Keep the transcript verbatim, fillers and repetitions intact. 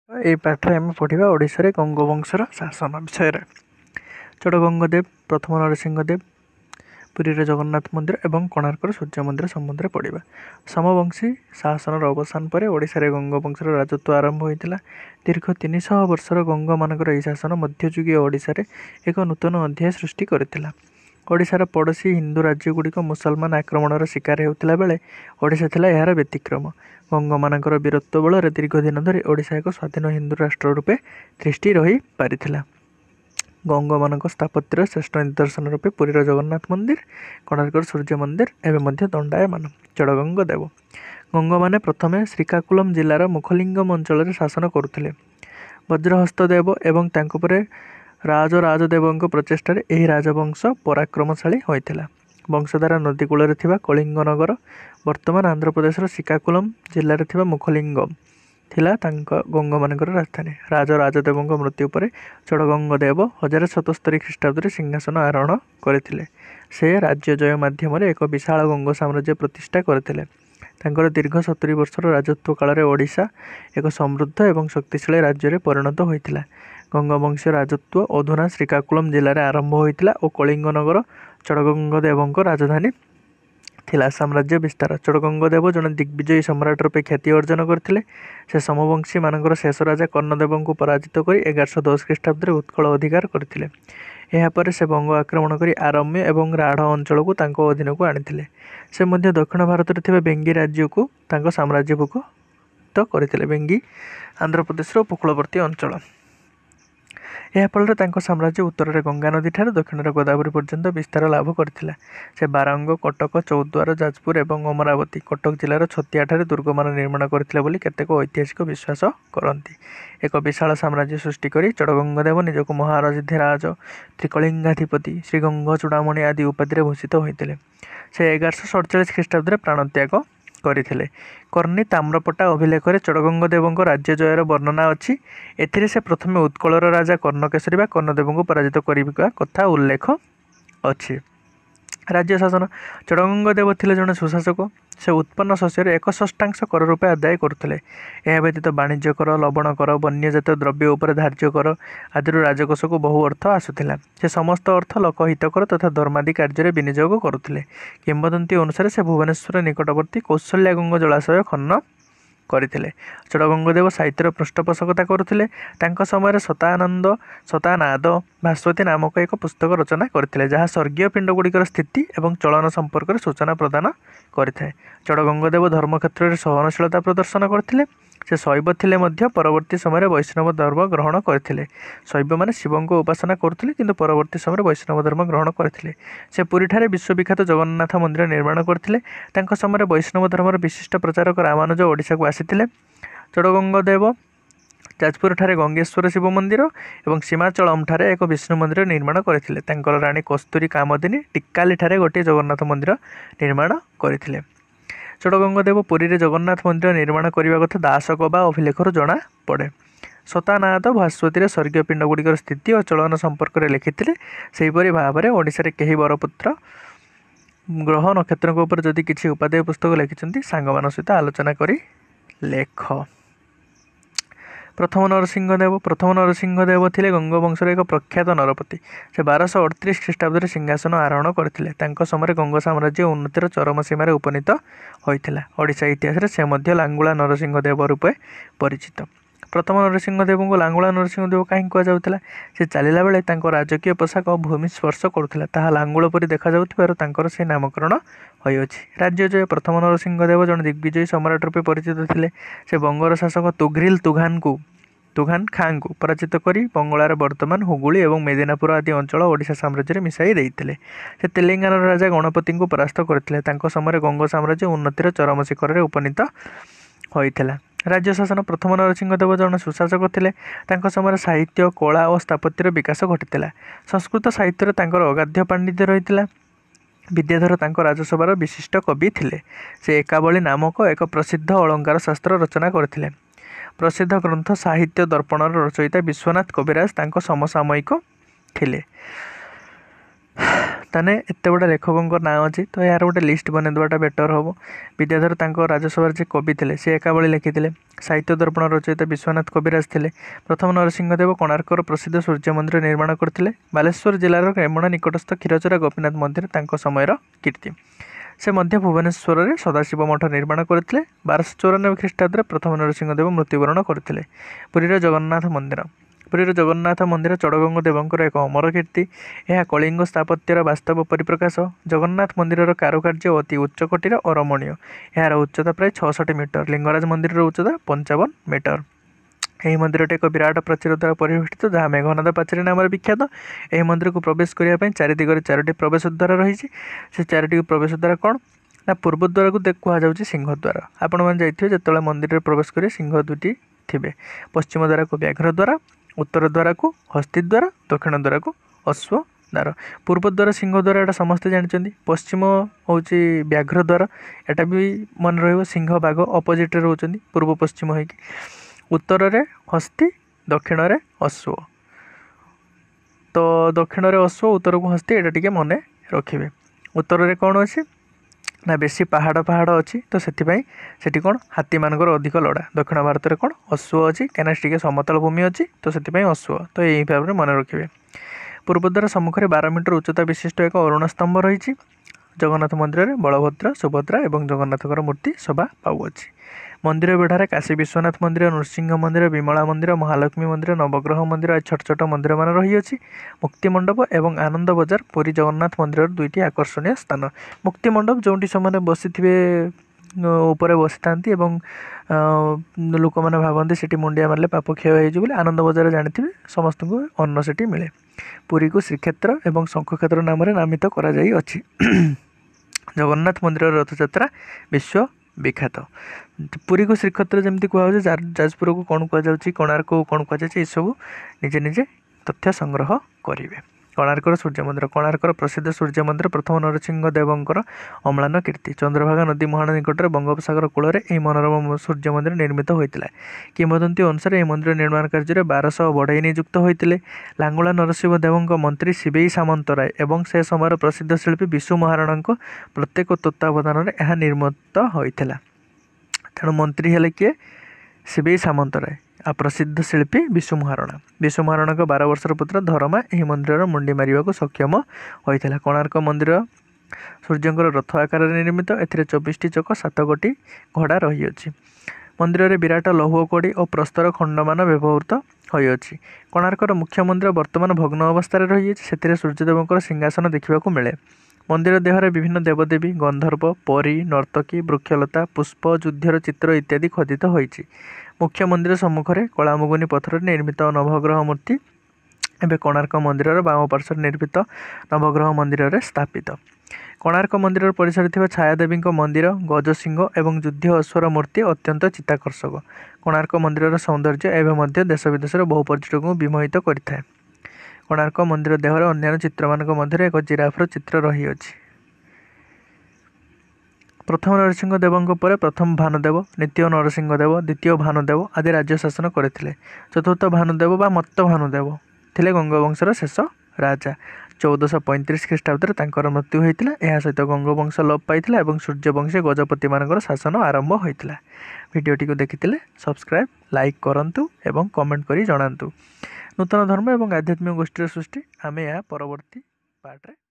এই ପାଠରେ ଆମେ ପଢ଼ିବା ଓଡ଼ିଶାରେ ଗଙ୍ଗବଂଶର ଶାସନ ବିଷୟରେ। ଚୋଡ଼ଗଙ୍ଗଦେବ, ପ୍ରଥମ ନରସିଂହଦେବ, ପୁରୀରେ ଜଗନ୍ନାଥ ମନ୍ଦିର ଏବଂ କୋଣାର୍କର ସୂର୍ଯ୍ୟ ମନ୍ଦିର ସମ୍ବନ୍ଧରେ ପଢ଼ିବା। ସମବଂଶୀ ଶାସନର ଅବସାନ ପରେ ଓଡ଼ିଶାରେ ଗଙ୍ଗବଂଶର ରାଜତ୍ୱ ଆରମ୍ଭ ହୋଇଥିଲା। ଦୀର୍ଘ ତିନିଶହ ବର୍ଷର ଗଙ୍ଗମାନଙ୍କର ଏହି ଶାସନ ମଧ୍ୟଯୁଗୀୟ ଓଡ଼ିଶାରେ ଏକ ନୂତନ ଅଧ୍ୟାୟ ସୃଷ୍ଟି କରିଥିଲା। ଓଡ଼ିଶାର ପଡ଼ୋଶୀ ହିନ୍ଦୁ ରାଜ୍ୟଗୁଡ଼ିକ ମୁସଲମାନ ଆକ୍ରମଣର ଶିକାର ହେଉଥିଲା ବେଳେ ଓଡ଼ିଶା ଥିଲା ଏହାର ବ୍ୟତିକ୍ରମ। ଗଙ୍ଗମାନଙ୍କର ବୀରତ୍ୱ ବଳରେ ଦୀର୍ଘ ଦିନ ଧରି ଓଡ଼ିଶା ଏକ ସ୍ୱାଧୀନ ହିନ୍ଦୁ ରାଷ୍ଟ୍ର ରୂପେ ତିଷ୍ଠି ରହିପାରିଥିଲା। ଗଙ୍ଗମାନଙ୍କ ସ୍ଥାପତ୍ୟର ଶ୍ରେଷ୍ଠ ନିଦର୍ଶନ ରୂପେ ପୁରୀର ଜଗନ୍ନାଥ ମନ୍ଦିର, କୋଣାର୍କର ସୂର୍ଯ୍ୟ ମନ୍ଦିର ଏବେ ମଧ୍ୟ ଦଣ୍ଡାୟମାନ। ଚୋଡ଼ଗଙ୍ଗ ଦେବ ଗଙ୍ଗମାନେ ପ୍ରଥମେ ଶ୍ରୀକାକୁଲମ ଜିଲ୍ଲାର ମୁଖଲିଙ୍ଗମ ଅଞ୍ଚଳରେ ଶାସନ କରୁଥିଲେ। ବଜ୍ରହସ୍ତ ଦେବ ଏବଂ ତାଙ୍କ ପରେ ରାଜରାଜଦେବଙ୍କ ପ୍ରଚେଷ୍ଟାରେ ଏହି ରାଜବଂଶ ପରାକ୍ରମଶାଳୀ ହୋଇଥିଲା। ବଂଶଧାରା ନଦୀ କୂଳରେ ଥିବା କଳିଙ୍ଗ ନଗର, ବର୍ତ୍ତମାନ ଆନ୍ଧ୍ରପ୍ରଦେଶର ଶ୍ରୀକାକୁଲମ ଜିଲ୍ଲାରେ ଥିବା ମୁଖଲିଙ୍ଗମ ଥିଲା ତାଙ୍କ ଗଙ୍ଗମାନଙ୍କର ରାଜଧାନୀ। ରାଜରାଜଦେବଙ୍କ ମୃତ୍ୟୁ ପରେ ଚୋଡ଼ଗଙ୍ଗ ଦେବ ହଜାର ସତସ୍ତରୀ ଖ୍ରୀଷ୍ଟାବ୍ଦରେ ସିଂହାସନ ଆରୋହଣ କରିଥିଲେ। ସେ ରାଜ୍ୟ ଜୟ ମାଧ୍ୟମରେ ଏକ ବିଶାଳ ଗଙ୍ଗ ସାମ୍ରାଜ୍ୟ ପ୍ରତିଷ୍ଠା କରିଥିଲେ। ତାଙ୍କର ଦୀର୍ଘ ସତୁରି ବର୍ଷର ରାଜତ୍ୱ କାଳରେ ଓଡ଼ିଶା ଏକ ସମୃଦ୍ଧ ଏବଂ ଶକ୍ତିଶାଳୀ ରାଜ୍ୟରେ ପରିଣତ ହୋଇଥିଲା। ଗଙ୍ଗବଂଶୀୟ ରାଜତ୍ୱ ଅଧୁନା ଶ୍ରୀକାକୁଲମ ଜିଲ୍ଲାରେ ଆରମ୍ଭ ହୋଇଥିଲା ଓ କଳିଙ୍ଗ ନଗର ଚୋଡ଼ଗଙ୍ଗ ଦେବଙ୍କ ରାଜଧାନୀ ଥିଲା। ସାମ୍ରାଜ୍ୟ ବିସ୍ତାର ଚୋଡ଼ଗଙ୍ଗ ଦେବ ଜଣେ ଦିଗ୍ବିଜୟୀ ସମ୍ରାଟ ରୂପେ ଖ୍ୟାତି ଅର୍ଜନ କରିଥିଲେ। ସେ ସମବଂଶୀମାନଙ୍କର ଶେଷ ରାଜା କର୍ଣ୍ଣଦେବଙ୍କୁ ପରାଜିତ କରି ଏଗାରଶହ ଦଶ ଖ୍ରୀଷ୍ଟାବ୍ଦରେ ଉତ୍କଳ ଅଧିକାର କରିଥିଲେ। ଏହାପରେ ସେ ବଙ୍ଗ ଆକ୍ରମଣ କରି ଆରମ୍ୟ ଏବଂ ରାଢ଼ ଅଞ୍ଚଳକୁ ତାଙ୍କ ଅଧୀନକୁ ଆଣିଥିଲେ। ସେ ମଧ୍ୟ ଦକ୍ଷିଣ ଭାରତରେ ଥିବା ବେଙ୍ଗୀ ରାଜ୍ୟକୁ ତାଙ୍କ ସାମ୍ରାଜ୍ୟଭୁକ୍ତ କରିଥିଲେ। ବେଙ୍ଗୀ ଆନ୍ଧ୍ରପ୍ରଦେଶର ଉପକୂଳବର୍ତ୍ତୀ ଅଞ୍ଚଳ। ଏହା ଫଳରେ ତାଙ୍କ ସାମ୍ରାଜ୍ୟ ଉତ୍ତରରେ ଗଙ୍ଗା ନଦୀଠାରୁ ଦକ୍ଷିଣରେ ଗୋଦାବରୀ ପର୍ଯ୍ୟନ୍ତ ବିସ୍ତାର ଲାଭ କରିଥିଲା। ସେ ବାରଙ୍ଗ, କଟକ, ଚୌଦ୍ୱାର, ଯାଜପୁର ଏବଂ ଅମରାବତୀ, କଟକ ଜିଲ୍ଲାର ଛତିଆଠାରେ ଦୁର୍ଗମାନ ନିର୍ମାଣ କରିଥିଲେ ବୋଲି କେତେକ ଐତିହାସିକ ବିଶ୍ୱାସ କରନ୍ତି। ଏକ ବିଶାଳ ସାମ୍ରାଜ୍ୟ ସୃଷ୍ଟି କରି ଚୋଡ଼ଗଙ୍ଗ ଦେବ ନିଜକୁ ମହାରଥିରାଜ, ତ୍ରିକଳିଙ୍ଗାଧିପତି, ଶ୍ରୀଗଙ୍ଗ ଚୂଡ଼ାମଣି ଆଦି ଉପାଧିରେ ଭୂଷିତ ହୋଇଥିଲେ। ସେ ଏଗାରଶହ ସଡ଼ଚାଳିଶ ଖ୍ରୀଷ୍ଟାବ୍ଦରେ ପ୍ରାଣତ୍ୟାଗ କରିଥିଲେ। କର୍ଣ୍ଣି ତାମ୍ରପଟ୍ଟା ଅଭିଲେଖରେ ଚୋଡ଼ଗଙ୍ଗ ଦେବଙ୍କ ରାଜ୍ୟ ଜୟର ବର୍ଣ୍ଣନା ଅଛି। ଏଥିରେ ସେ ପ୍ରଥମେ ଉତ୍କଳର ରାଜା କର୍ଣ୍ଣକେଶରୀ ବା କର୍ଣ୍ଣଦେବଙ୍କୁ ପରାଜିତ କରିବା କଥା ଉଲ୍ଲେଖ ଅଛି। ରାଜ୍ୟ ଶାସନ ଚୋଡ଼ଗଙ୍ଗ ଦେବ ଥିଲେ ଜଣେ ସୁଶାସକ। ସେ ଉତ୍ପନ୍ନ ଶସ୍ୟର ଏକ ଷଷ୍ଠାଂଶ କର ରୂପେ ଆଦାୟ କରୁଥିଲେ। ଏହା ବ୍ୟତୀତ ବାଣିଜ୍ୟ କର, ଲବଣ କର, ବନ୍ୟଜାତ ଦ୍ରବ୍ୟ ଉପରେ ଧାର୍ଯ୍ୟ କର ଆଦିରୁ ରାଜକୋଷକୁ ବହୁ ଅର୍ଥ ଆସୁଥିଲା। ସେ ସମସ୍ତ ଅର୍ଥ ଲୋକହିତକର ତଥା ଧର୍ମାଦି କାର୍ଯ୍ୟରେ ବିନିଯୋଗ କରୁଥିଲେ। କିମ୍ବଦନ୍ତୀ ଅନୁସାରେ ସେ ଭୁବନେଶ୍ୱର ନିକଟବର୍ତ୍ତୀ କୌଶଲ୍ୟାଗଙ୍ଗ ଜଳାଶୟ ଖନନ କରିଥିଲେ। ଚୋଡ଼ଗଙ୍ଗ ଦେବ ସାହିତ୍ୟର ପୃଷ୍ଠପୋଷକତା କରୁଥିଲେ। ତାଙ୍କ ସମୟରେ ଶତାନନ୍ଦ ଶତାନାଦ ଭାସ୍ୱତୀ ନାମକ ଏକ ପୁସ୍ତକ ରଚନା କରିଥିଲେ, ଯାହା ସ୍ୱର୍ଗୀୟ ପିଣ୍ଡଗୁଡ଼ିକର ସ୍ଥିତି ଏବଂ ଚଳନ ସମ୍ପର୍କରେ ସୂଚନା ପ୍ରଦାନ କରିଥାଏ। ଚୋଡ଼ଗଙ୍ଗ ଦେବ ଧର୍ମକ୍ଷେତ୍ରରେ ସହନଶୀଳତା ପ୍ରଦର୍ଶନ କରିଥିଲେ। ସେ ଶୈବ ଥିଲେ ମଧ୍ୟ ପରବର୍ତ୍ତୀ ସମୟରେ ବୈଷ୍ଣବ ଧର୍ମ ଗ୍ରହଣ କରିଥିଲେ। ଶୈବମାନେ ଶିବଙ୍କ ଉପାସନା କରୁଥିଲେ କିନ୍ତୁ ପରବର୍ତ୍ତୀ ସମୟରେ ବୈଷ୍ଣବ ଧର୍ମ ଗ୍ରହଣ କରିଥିଲେ। ସେ ପୁରୀଠାରେ ବିଶ୍ୱବିଖ୍ୟାତ ଜଗନ୍ନାଥ ମନ୍ଦିର ନିର୍ମାଣ କରିଥିଲେ। ତାଙ୍କ ସମୟରେ ବୈଷ୍ଣବ ଧର୍ମର ବିଶିଷ୍ଟ ପ୍ରଚାରକ ରାମାନୁଜ ଓଡ଼ିଶାକୁ ଆସିଥିଲେ। ଚୋଡ଼ଗଙ୍ଗ ଦେବ ଯାଜପୁରଠାରେ ଗଙ୍ଗେଶ୍ୱର ଶିବ ମନ୍ଦିର ଏବଂ ସୀମାଚଳମଠାରେ ଏକ ବିଷ୍ଣୁ ମନ୍ଦିର ନିର୍ମାଣ କରିଥିଲେ। ତାଙ୍କର ରାଣୀ କସ୍ତୁରୀ କାମଦିନୀ ଟିକ୍କାଲିଠାରେ ଗୋଟିଏ ଜଗନ୍ନାଥ ମନ୍ଦିର ନିର୍ମାଣ କରିଥିଲେ। ଚୋଡ଼ଗଙ୍ଗ ଦେବ ପୁରୀରେ ଜଗନ୍ନାଥ ମନ୍ଦିର ନିର୍ମାଣ କରିବା କଥା ଦାସକ ବା ଅଭିଲେଖରୁ ଜଣାପଡ଼େ। ଶତାନାଦ ଭାସ୍ୱତୀରେ ସ୍ୱର୍ଗୀୟ ପିଣ୍ଡଗୁଡ଼ିକର ସ୍ଥିତି ଓ ଚଳନ ସମ୍ପର୍କରେ ଲେଖିଥିଲେ। ସେହିପରି ଭାବରେ ଓଡ଼ିଶାରେ କେହି ବରପୁତ୍ର, ଗ୍ରହ, ନକ୍ଷତ୍ରଙ୍କ ଉପରେ ଯଦି କିଛି ଉପାଦେୟ ପୁସ୍ତକ ଲେଖିଛନ୍ତି, ସାଙ୍ଗମାନଙ୍କ ସହିତ ଆଲୋଚନା କରି ଲେଖ। ପ୍ରଥମ ନରସିଂହ ଦେବ ପ୍ରଥମ ନରସିଂହ ଦେବ ଥିଲେ ଗଙ୍ଗବଂଶର ଏକ ପ୍ରଖ୍ୟାତ ନରପତି। ସେ ବାରଶହ ଅଠତିରିଶ ଖ୍ରୀଷ୍ଟାବ୍ଦରେ ସିଂହାସନ ଆରୋହଣ କରିଥିଲେ। ତାଙ୍କ ସମୟରେ ଗଙ୍ଗ ସାମ୍ରାଜ୍ୟ ଉନ୍ନତିର ଚରମ ସୀମାରେ ଉପନୀତ ହୋଇଥିଲା। ଓଡ଼ିଶା ଇତିହାସରେ ସେ ମଧ୍ୟ ଲାଙ୍ଗୁଳା ନରସିଂହ ଦେବ ରୂପେ ପରିଚିତ। ପ୍ରଥମ ନରସିଂହ ଦେବଙ୍କୁ ଲାଙ୍ଗୁଳା ନରସିଂହ ଦେବ କାହିଁକି କୁହାଯାଉଥିଲା? ସେ ଚାଲିଲା ବେଳେ ତାଙ୍କ ରାଜକୀୟ ପୋଷାକ ଭୂମି ସ୍ପର୍ଶ କରୁଥିଲା, ତାହା ଲାଙ୍ଗୁଳ ପରି ଦେଖାଯାଉଥିବାରୁ ତାଙ୍କର ସେହି ନାମକରଣ ହୋଇଅଛି। ରାଜ୍ୟ ଜୟ ପ୍ରଥମ ନରସିଂହ ଦେବ ଜଣେ ଦିଗ୍ବିଜୟୀ ସମ୍ରାଟ ରୂପେ ପରିଚିତ ଥିଲେ। ସେ ବଙ୍ଗର ଶାସକ ତୁଘ୍ରିଲ ତୁଘାନକୁ ତୁଘାନ ଖାଁଙ୍କୁ ପରାଜିତ କରି ବଙ୍ଗଳାର ବର୍ତ୍ତମାନ ହୁଗୁଳି ଏବଂ ମେଦିନାପୁର ଆଦି ଅଞ୍ଚଳ ଓଡ଼ିଶା ସାମ୍ରାଜ୍ୟରେ ମିଶାଇ ଦେଇଥିଲେ। ସେ ତେଲେଙ୍ଗାନାର ରାଜା ଗଣପତିଙ୍କୁ ପରାସ୍ତ କରିଥିଲେ। ତାଙ୍କ ସମୟରେ ଗଙ୍ଗ ସାମ୍ରାଜ୍ୟ ଉନ୍ନତିର ଚରମ ଶିଖରରେ ଉପନୀତ ହୋଇଥିଲା। ରାଜ୍ୟ ଶାସନ ପ୍ରଥମ ନରସିଂହ ଦେବ ଜଣେ ସୁଶାସକ ଥିଲେ। ତାଙ୍କ ସମୟରେ ସାହିତ୍ୟ, କଳା ଓ ସ୍ଥାପତ୍ୟର ବିକାଶ ଘଟିଥିଲା। ସଂସ୍କୃତ ସାହିତ୍ୟରେ ତାଙ୍କର ଅଗାଧ ପାଣ୍ଡିତ୍ୟ ରହିଥିଲା। ବିଦ୍ୟାଧର ତାଙ୍କ ରାଜସଭାର ବିଶିଷ୍ଟ କବି ଥିଲେ। ସେ ଏକାବଳୀ ନାମକ ଏକ ପ୍ରସିଦ୍ଧ ଅଳଙ୍କାର ଶାସ୍ତ୍ର ରଚନା କରିଥିଲେ। ପ୍ରସିଦ୍ଧ ଗ୍ରନ୍ଥ ସାହିତ୍ୟ ଦର୍ପଣର ରଚୟିତା ବିଶ୍ୱନାଥ କବିରାଜ ତାଙ୍କ ସମସାମୟିକ ଥିଲେ। ताने एत बड़ा लेखकों ना अच्छी तो यार गोटे लिस्ट बन देवाटा बेटर हम। विद्याधर तांको राज्यसभा जे कवि थे सी एकावली लिखिते। साहित्य दर्पण रचयिता विश्वनाथ कविराज थे। प्रथम नरसिंहदेव कोणार्कर प्रसिद्ध सूर्य मंदिर निर्माण करते। बालेश्वर जिलार रेमण निकटस्थ क्षीरचोरा गोपीनाथ मंदिर तांको समयर कीर्ति। से मध्य भुवनेश्वर में सदाशिव मठ निर्माण करते। बारश चौरानबे ख्रीष्टाब्द प्रथम नरसिंहदेव मृत्युवरण करते। पुरीर जगन्नाथ मंदिर पुरीर जगन्नाथ मंदिर चढ़गंग देवंकर एक अमर कीर्ति। यह कलिंग स्थापत्यर वास्तव परिप्रकाश। जगन्नाथ मंदिर कारुकार्य अति उच्चकोटीर और रमणीय। यार उच्चता प्राय छठ मीटर। लिंगराज मंदिर उच्चता पंचावन मीटर। यह मंदिरटी एक विराट प्राचीर द्वारा परिवेष्टित जहाँ मेघनाद पाचेरी नाम विख्यात। यह मंदिर को प्रवेश करने चारिदिगरे चारोटी प्रवेश द्वार रही। से चारोटी प्रवेश द्वार कौन ना पूर्व द्वार को कहुँ सिंहद्वार। आपण मैंने जाइए जो मंदिर में प्रवेश करेंगे सिंह दुईटी थे। पश्चिम द्वार को व्याघ्र द्वार, उत्तर द्वार को हस्ती द्वार, दक्षिण द्वार को अश्व द्वार। पूर्व द्वार सिंह द्वार एटा समस्ते जानते। पश्चिम हूँ व्याघ्र द्वार एटा भी मन रही सिंह बाघ अपोजिट रोचे पूर्व पश्चिम हो। उत्तर रे हस्ती, दक्षिण रे अश्व। तो दक्षिण रे अश्व, उत्तर को हस्ती एटा टिके मन रखिए। उत्तर रे कौन अच्छी ना बेसी पहाड़ पहाड़ अच्छी तो से कौन हाथी मानकर अधिक लड़ा। दक्षिण भारत में कौन अश्व अच्छी कहीं टे समतल भूमि अच्छी तो से अश्व। तो यही भाव में मन रखिए। पूर्वद्वार सम्मुखें बारह मीटर उच्चता विशिष्ट एक अरुण स्तंभ रही। जगन्नाथ मंदिर में बलभद्र, सुभद्रा और जगन्नाथकर मूर्ति शोभा पाऊँगी। मंदिर बेढ़ार काशी विश्वनाथ मंदिर, नृसिंह मंदिर, विमला मंदिर, महालक्ष्मी मंदिर, नवग्रह मंदिर छोट छोट मंदिर मान रही। मुक्ति मंडप और आनंद बजार पुरी जगन्नाथ मंदिर दुईटी आकर्षणीय स्थान। मुक्ति मंडप जो से बसी ऊपर बसी था लोक मैंने भावती से मुंडिया मारे पाप क्षय हो। आनंद बजार जानते समस्त को अन्न से मिले। पुरी को श्रीक्षेत्र और शंखक्षेत्र नाम नामित करा जाई अछि। जगन्नाथ मंदिर रथयात्रा विश्व विख्यात। पुरी को श्रीक्षेत्र जमी कहुए जाजपुर को कौन कहुच्छी, कोणार्क को कौन कहुच्छे, सब निजे निजे तथ्य संग्रह करेंगे। कोणार्कर सूर्य मंदिर कोणार्कर प्रसिद्ध सूर्य मंदिर प्रथम नरसिंह देवंकर अम्लान कीर्ति। चंद्रभागा नदी मुहाण निकट में बंगोपसागर कूल में मनोरम सूर्य मंदिर निर्मित होता। किंवदंती अनुसार यह मंदिर निर्माण कार्य बारश बढ़ई नियुक्त होते। लांगुला नरसिंह देवों मंत्री शिवेई सामंतराय और से समय प्रसिद्ध शिल्पी विशु महाराणा प्रत्येक तत्वावधान में यह निर्मित होता। तेणु मंत्री हेले किए शिवेई सामंतराय आ प्रसिद्ध शिल्पी विशु महाराणा। विशु महाराणा का बार वर्षर पुत्र धर्मा यह मंदिर मुंडी मारे सक्षम होता। कोणार्क मंदिर सूर्यंकर रथ आकार निर्मित। ए चौबीस चक सात गोटी घोड़ा रही अछि। मंदिर में विराट लौह कड़ी और प्रस्तर खंडमान व्यवहृत होती। कोणार्कर मुख्य मंदिर वर्तमान भग्न अवस्था रही। से सूर्यदेव सिंहासन देखा मिले। मंदिर देहरे विभिन्न देवदेवी, गंधर्व, परी, नर्तकी, वृक्षलता, पुष्प, युद्धर चित्र इत्यादि खोदित होती। मुख्य मंदिर सम्मुखें कलामुगुनी पत्थर निर्मित नवग्रह मूर्ति एवं कोणार्क मंदिर बाम पार्श्व निर्मित नवग्रह मंदिर में स्थापित। कोणार्क मंदिर परिसर थी छायादेवी मंदिर, गजसिंह और युद्ध अश्वर मूर्ति अत्यंत चित्ताकर्षक। कोणार्क मंदिर सौंदर्य एवं देश विदेश बहु पर्यटक को विमोहित करता। कोणार्क मंदिर देहर अन्य चित्र मान मध्य एक जिराफर चित्र रही अछि। प्रथम नरसिंह देवों पर प्रथम भानुदेव, द्वितीय नरसिंह देव, द्वितीय भानुदेव आदि राज्य शासन करते। चतुर्थ भानुदेव बा मत्त भानुदेव थे गंगवंशर शेष राजा। चौदह पैंतीस ख्रीष्टाब्द मृत्यु होता। यह सहित गंगवंश लोप पाई और सूर्यवंशी गजपति मान शासन आरंभ होता। भिडियोटी को देखिते सब्सक्राइब लाइक करंतु एवं कमेंट करी जणांतु। नूतन धर्म और आध्यात्मिक गोष्ठी सृष्टि आमे या परवर्ती पार्ट रे